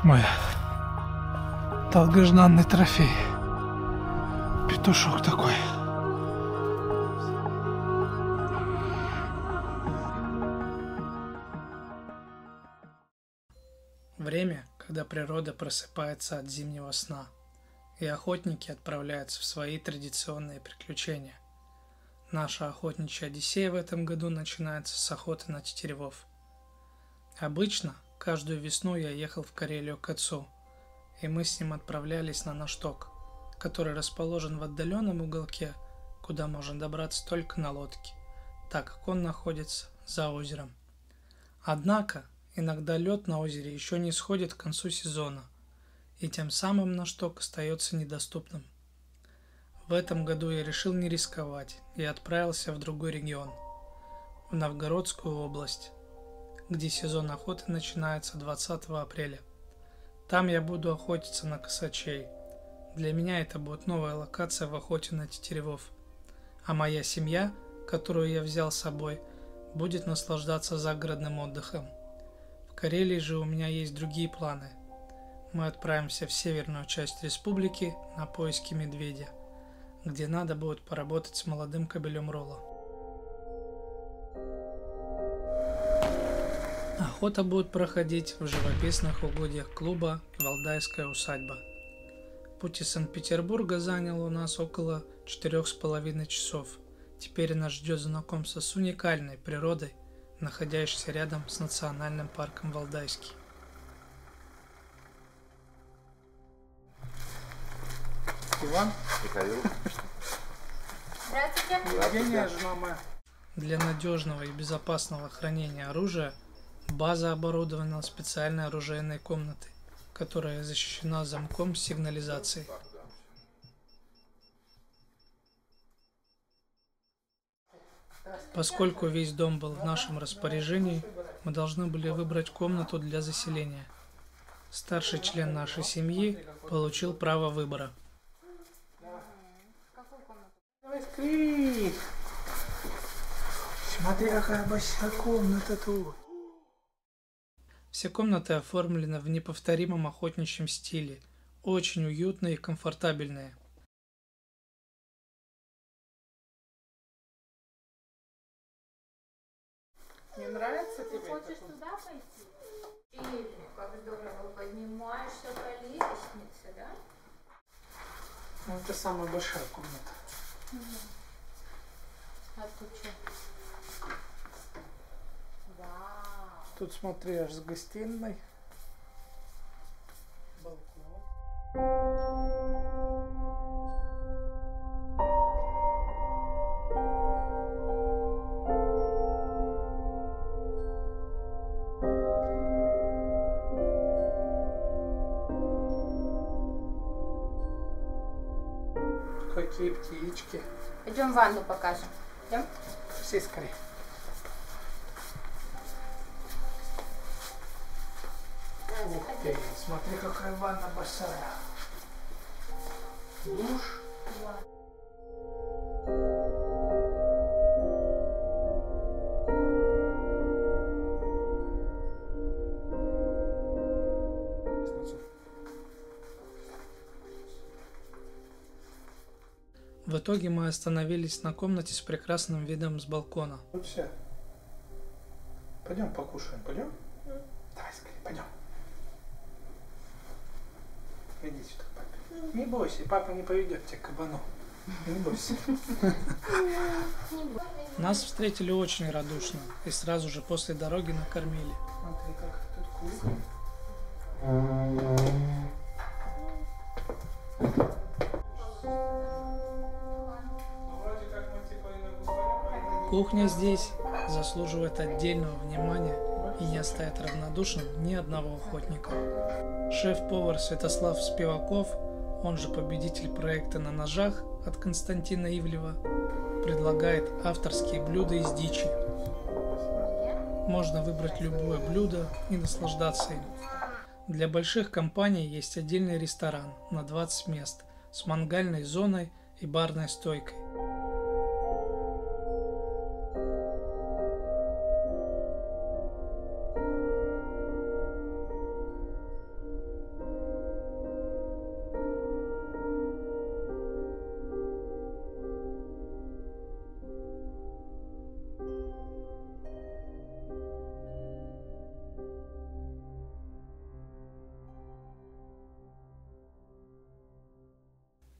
Мой долгожданный трофей. Петушок такой. Время, когда природа просыпается от зимнего сна, и охотники отправляются в свои традиционные приключения. Наша охотничья Одиссея в этом году начинается с охоты на тетеревов. Обычно каждую весну я ехал в Карелию к отцу, и мы с ним отправлялись на Ношток, который расположен в отдаленном уголке, куда можно добраться только на лодке, так как он находится за озером. Однако, иногда лед на озере еще не сходит к концу сезона, и тем самым Ношток остается недоступным. В этом году я решил не рисковать и отправился в другой регион, в Новгородскую область, где сезон охоты начинается 20 апреля. Там я буду охотиться на косачей. Для меня это будет новая локация в охоте на тетеревов, а моя семья, которую я взял с собой, будет наслаждаться загородным отдыхом. В Карелии же у меня есть другие планы. Мы отправимся в северную часть республики на поиски медведя, где надо будет поработать с молодым кобелем Ролла. Охота будет проходить в живописных угодьях клуба «Валдайская усадьба». Путь из Санкт-Петербурга занял у нас около 4,5 часов. Теперь нас ждет знакомство с уникальной природой, находящейся рядом с национальным парком Валдайский. Иван? Михаил. Здравствуйте. Евгения, жена моя. Для надежного и безопасного хранения оружия база оборудована специальной оружейной комнатой, которая защищена замком с сигнализацией. Поскольку весь дом был в нашем распоряжении, мы должны были выбрать комнату для заселения. Старший член нашей семьи получил право выбора. Смотри, какая большая комната тут. Все комнаты оформлены в неповторимом охотничьем стиле, очень уютные и комфортабельные. Не нравится тебе? Ты хочешь туда пойти? Или как здорово поднимаешься по лестнице, да? Ну, это самая большая комната. А тут что? Вау. Тут смотри, аж с гостиной. Балкон. Какие птички. Пойдем ванну покажем. Идем? Все скорее. Ух ты, смотри, какая ванна большая. Душ. В итоге мы остановились на комнате с прекрасным видом с балкона. Ну все. Пойдем покушаем, пойдем? Давай скорее, пойдем. Иди сюда, папа. Не бойся, папа не поведет тебя к кабану. Не бойся. Нас встретили очень радушно и сразу же после дороги накормили. Смотри, как тут кухня. Кухня здесь заслуживает отдельного внимания и не оставит равнодушным ни одного охотника. Шеф-повар Святослав Спиваков, он же победитель проекта «На ножах» от Константина Ивлева, предлагает авторские блюда из дичи. Можно выбрать любое блюдо и наслаждаться им. Для больших компаний есть отдельный ресторан на 20 мест с мангальной зоной и барной стойкой.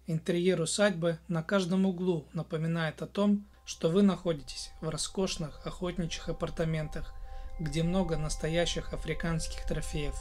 Интерьер усадьбы на каждом углу напоминает о том, что вы находитесь в роскошных охотничьих апартаментах, где много настоящих африканских трофеев.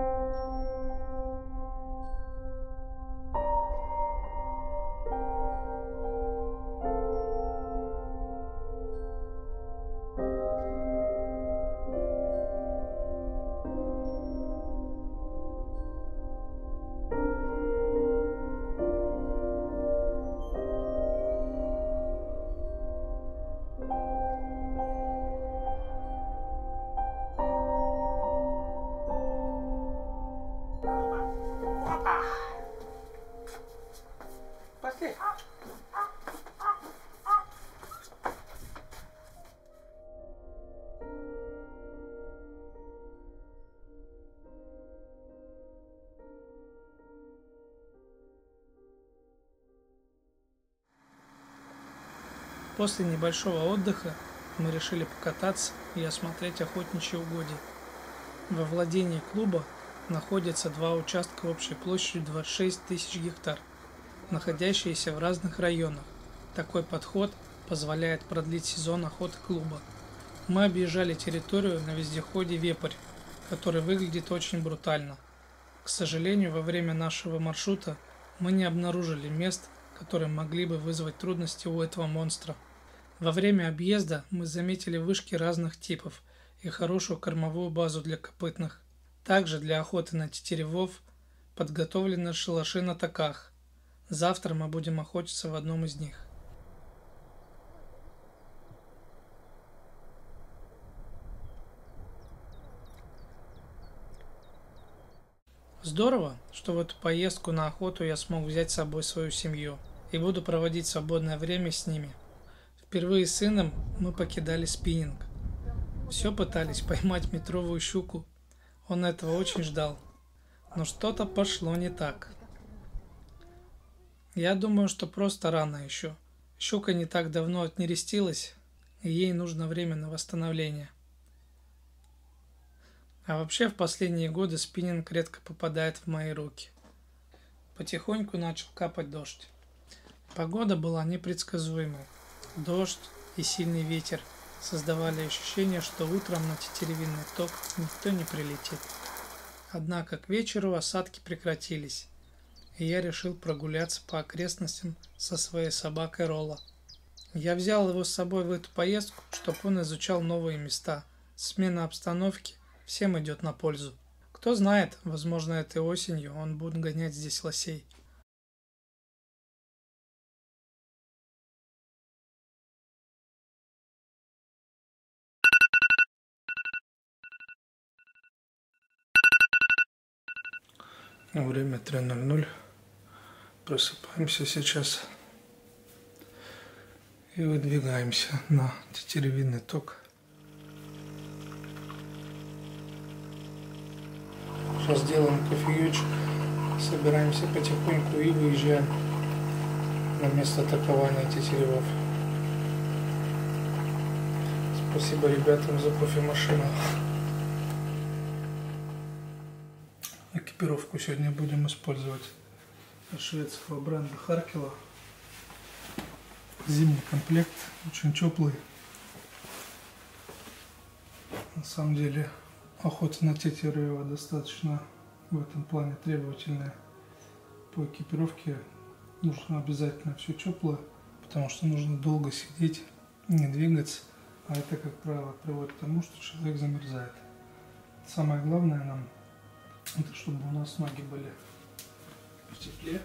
После небольшого отдыха мы решили покататься и осмотреть охотничьи угодья. Во владении клуба находятся два участка общей площадью 26 тысяч гектар, находящиеся в разных районах. Такой подход позволяет продлить сезон охоты клуба. Мы объезжали территорию на вездеходе «Вепрь», который выглядит очень брутально. К сожалению, во время нашего маршрута мы не обнаружили мест, которые могли бы вызвать трудности у этого монстра. Во время объезда мы заметили вышки разных типов и хорошую кормовую базу для копытных. Также для охоты на тетеревов подготовлены шалаши на таках. Завтра мы будем охотиться в одном из них. Здорово, что в эту поездку на охоту я смог взять с собой свою семью и буду проводить свободное время с ними. Впервые с сыном мы покидали спиннинг. Все пытались поймать метровую щуку. Он этого очень ждал. Но что-то пошло не так. Я думаю, что просто рано еще. Щука не так давно отнерестилась, и ей нужно время на восстановление. А вообще в последние годы спиннинг редко попадает в мои руки. Потихоньку начал капать дождь. Погода была непредсказуемой. Дождь и сильный ветер создавали ощущение, что утром на тетеревиный ток никто не прилетит. Однако к вечеру осадки прекратились, и я решил прогуляться по окрестностям со своей собакой Ролла. Я взял его с собой в эту поездку, чтобы он изучал новые места. Смена обстановки всем идет на пользу. Кто знает, возможно, этой осенью он будет гонять здесь лосей. Время 3:00. Просыпаемся сейчас и выдвигаемся на тетеревиный ток. Сейчас делаем кофеечек, собираемся потихоньку и выезжаем на место такования тетеревов. Спасибо ребятам за кофемашину. Экипировку сегодня будем использовать шведского бренда Харкила. Зимний комплект, очень теплый. На самом деле охота на тетерева достаточно в этом плане требовательная. По экипировке нужно обязательно все теплое, потому что нужно долго сидеть, не двигаться, а это, как правило, приводит к тому, что человек замерзает. Самое главное нам это чтобы у нас ноги были в тепле.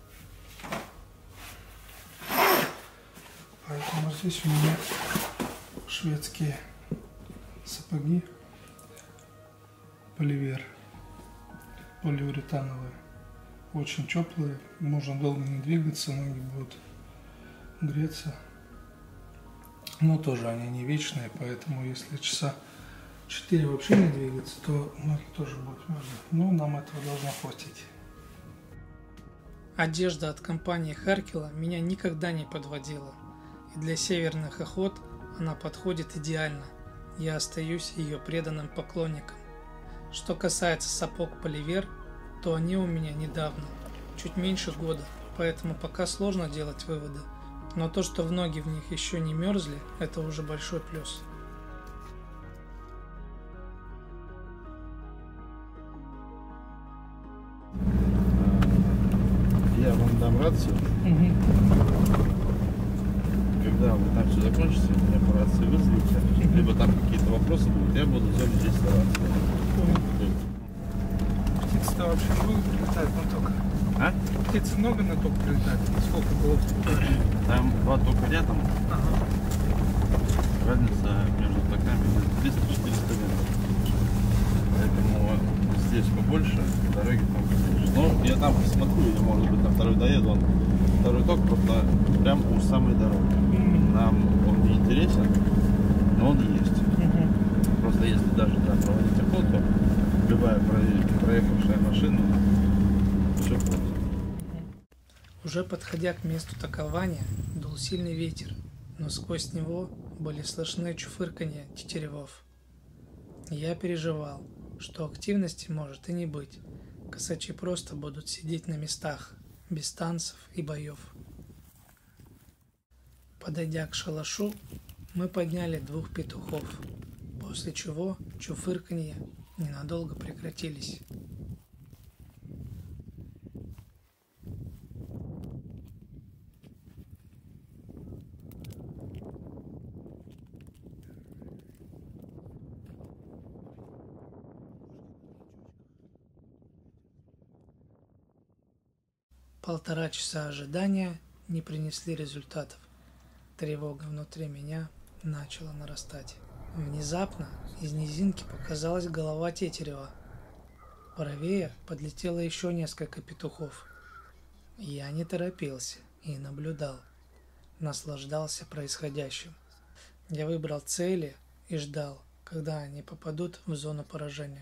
Поэтому здесь у меня шведские сапоги Поливер, полиуретановые, очень теплые, можно долго не двигаться, ноги будут греться, но тоже они не вечные, поэтому если часа 4 вообще не двигаться, то ноги тоже будут мерзнуть, но нам этого должно хватить. Одежда от компании Харкила меня никогда не подводила, и для северных охот она подходит идеально, я остаюсь ее преданным поклонником. Что касается сапог Поливер, то они у меня недавно, чуть меньше года, поэтому пока сложно делать выводы. Но то, что в ноги в них еще не мерзли, это уже большой плюс. Я вам дам рацию. Когда вы там все закончите, меня по рации вызовите. Либо там какие-то вопросы будут, я буду делать здесь рацию. Птиц-то вообще много прилетает на ток? А? Птиц много на ток прилетает? Сколько было? Там 2 тока рядом. Ага. Разница между токами 300-400 метров. Поэтому здесь побольше, дороги там поменьше. Но я там посмотрю, или может быть там второй доеду, он второй ток просто прям у самой дороги. Нам он не интересен, но он есть. Просто если даже там проводить охоту, любая проехавшая машина, все просто. Уже подходя к месту такования, дул сильный ветер, но сквозь него были слышны чуфырканье тетеревов. Я переживал, что активности может и не быть. Косачи просто будут сидеть на местах, без танцев и боев. Подойдя к шалашу, мы подняли 2 петухов, после чего чуфырканье ненадолго прекратились. Полтора часа ожидания не принесли результатов. Тревога внутри меня начала нарастать. Внезапно из низинки показалась голова тетерева. Правее подлетело еще несколько петухов. Я не торопился и наблюдал, наслаждался происходящим. Я выбрал цели и ждал, когда они попадут в зону поражения.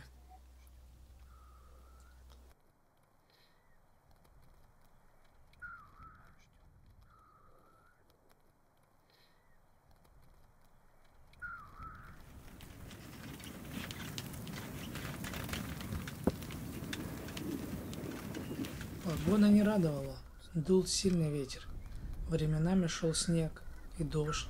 Погода не радовала, дул сильный ветер, временами шел снег и дождь.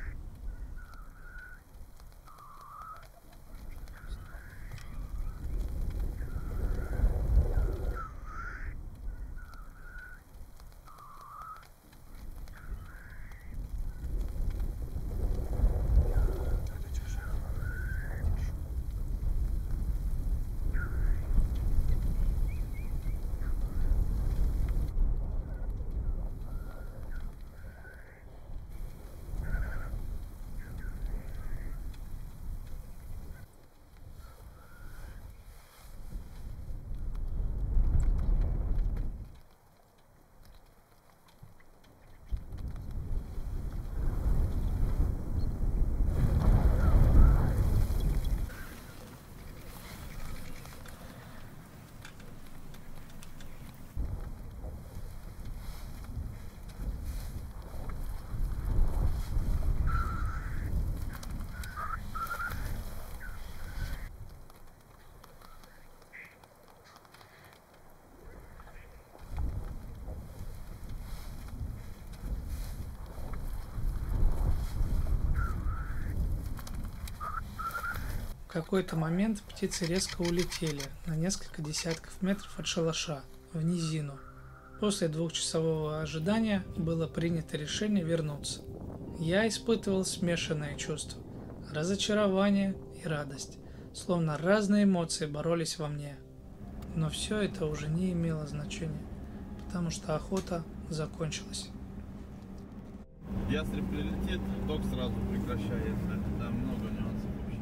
В какой-то момент птицы резко улетели на несколько десятков метров от шалаша, в низину. После 2-часового ожидания было принято решение вернуться. Я испытывал смешанные чувства – разочарование и радость, словно разные эмоции боролись во мне. Но все это уже не имело значения, потому что охота закончилась. Ястреб прилетит, ток сразу прекращается. Там много нюансов вообще.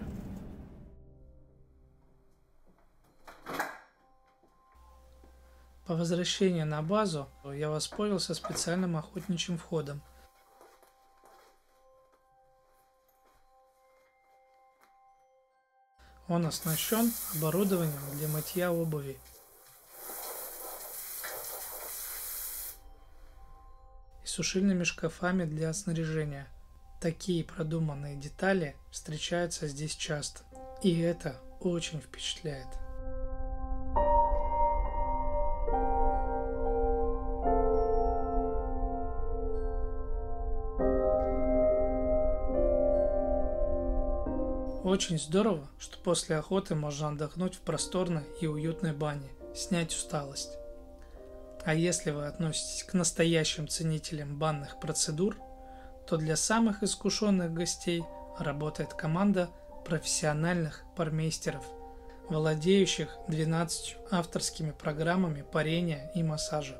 По возвращении на базу я воспользовался специальным охотничьим входом. Он оснащен оборудованием для мытья обуви. И сушильными шкафами для снаряжения. Такие продуманные детали встречаются здесь часто. И это очень впечатляет. Очень здорово, что после охоты можно отдохнуть в просторной и уютной бане, снять усталость. А если вы относитесь к настоящим ценителям банных процедур, то для самых искушенных гостей работает команда профессиональных пармейстеров, владеющих 12 авторскими программами парения и массажа.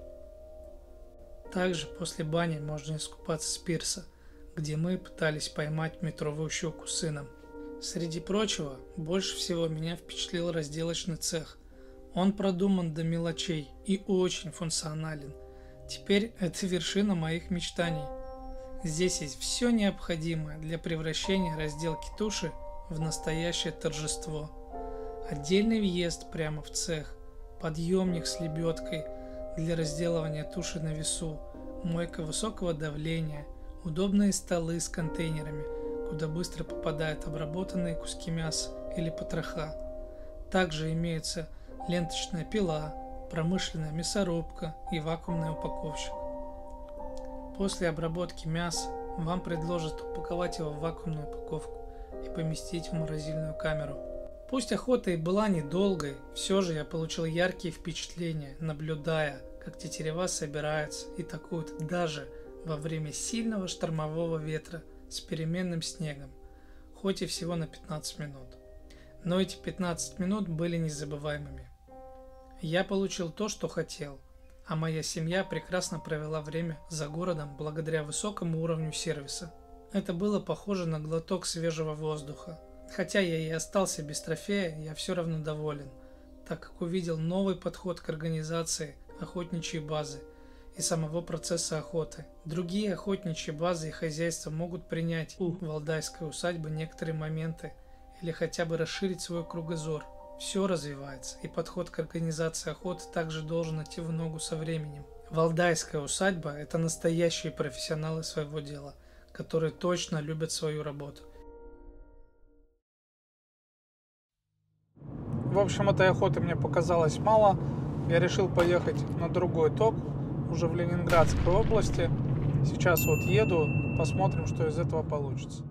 Также после бани можно искупаться с пирса, где мы пытались поймать метровую щуку с сыном. Среди прочего, больше всего меня впечатлил разделочный цех. Он продуман до мелочей и очень функционален. Теперь это вершина моих мечтаний. Здесь есть все необходимое для превращения разделки туши в настоящее торжество. Отдельный въезд прямо в цех, подъемник с лебедкой для разделывания туши на весу, мойка высокого давления, удобные столы с контейнерами, куда быстро попадают обработанные куски мяса или потроха. Также имеется ленточная пила, промышленная мясорубка и вакуумный упаковщик. После обработки мяса вам предложат упаковать его в вакуумную упаковку и поместить в морозильную камеру. Пусть охота и была недолгой, все же я получил яркие впечатления, наблюдая, как тетерева собираются и такуют даже во время сильного штормового ветра с переменным снегом, хоть и всего на 15 минут. Но эти 15 минут были незабываемыми. Я получил то, что хотел, а моя семья прекрасно провела время за городом благодаря высокому уровню сервиса. Это было похоже на глоток свежего воздуха. Хотя я и остался без трофея, я все равно доволен, так как увидел новый подход к организации охотничьей базы и самого процесса охоты. Другие охотничьи базы и хозяйства могут принять у валдайской усадьбы некоторые моменты или хотя бы расширить свой кругозор. Все развивается, и подход к организации охоты также должен идти в ногу со временем. Валдайская усадьба – это настоящие профессионалы своего дела, которые точно любят свою работу. В общем, этой охоты мне показалось мало. Я решил поехать на другой ток, уже в Ленинградской области. Сейчас вот еду, посмотрим, что из этого получится.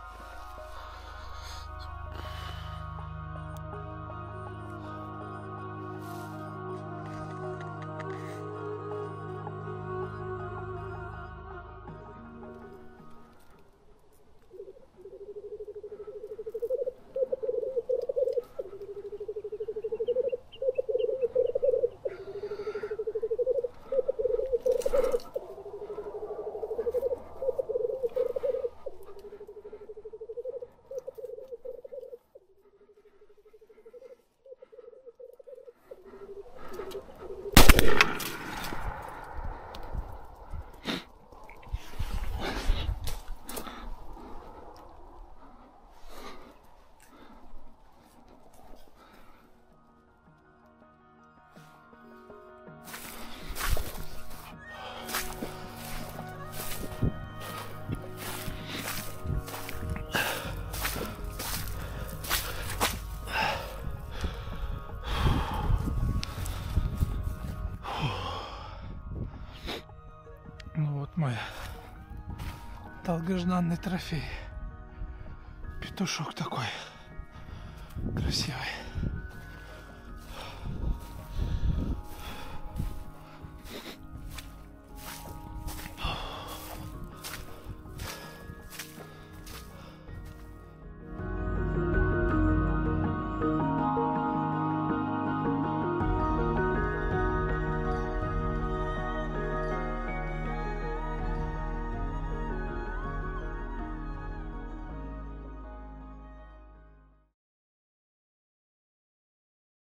Ну вот мой долгожданный трофей. Петушок такой красивый.